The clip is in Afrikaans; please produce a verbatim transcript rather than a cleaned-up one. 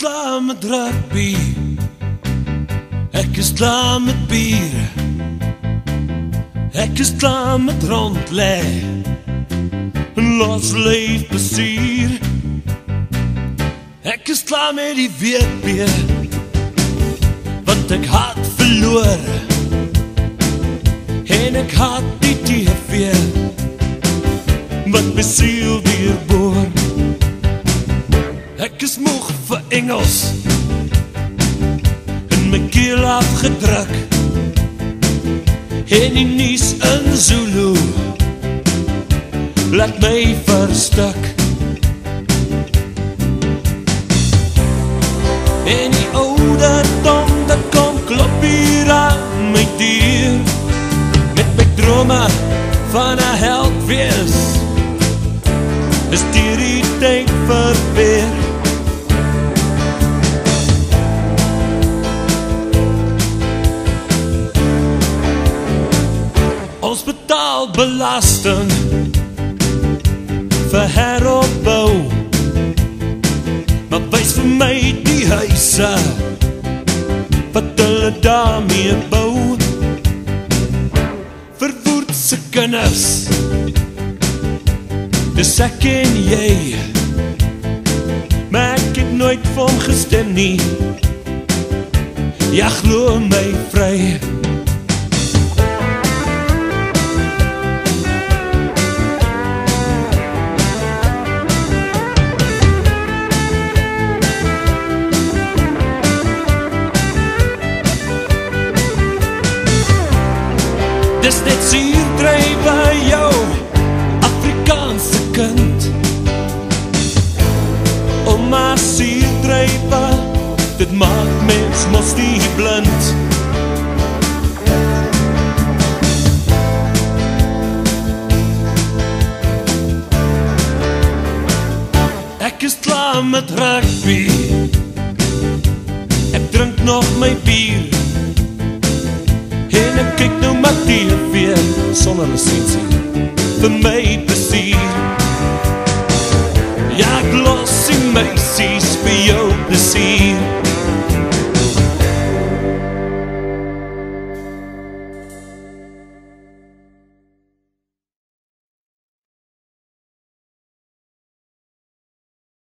klaar met rugby, ek is klaar met bier, ek is klaar met rondlê en los leef besier. Ek is klaar met die W P, want ek haat verloor, en ek haat die T V, wat my siel deurboor. Ek is moeg vir Engels, in my keel afgedruk, en die nuus in Zulu, laat my verstik. En die ouderdom, dat kom klop hier aan my deur, met my drome van 'n held wees, is die die tyd verweer. Ons betaal belasting vir heropbou, maar wys vir my die huise wat hulle daarmee bou. Verwoerd se kinders, dis ek en jy, maar ek het nooit vir hom gestem nie, ja glo my vry. Dis net suurdry by jou, Afrikaanse kind, om maar suurdrywe, dit maak mens mos nie blind. Ek is klaar met rugby, ek drink nog my bier, en ek kyk nou maar T V sonder lisensie, vir my